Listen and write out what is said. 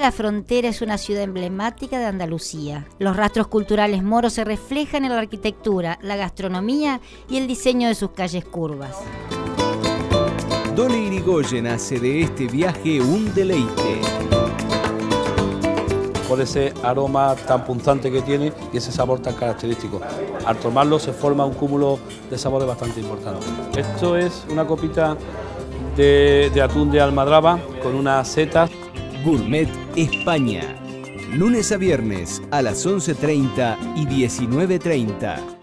La Frontera es una ciudad emblemática de Andalucía. Los rastros culturales moros se reflejan en la arquitectura, la gastronomía y el diseño de sus calles curvas. Dolly Irigoyen hace de este viaje un deleite. Por ese aroma tan punzante que tiene y ese sabor tan característico. Al tomarlo se forma un cúmulo de sabores bastante importante. Esto es una copita de atún de almadraba con unas setas. Gourmet España. Lunes a viernes a las 11:30 y 19:30.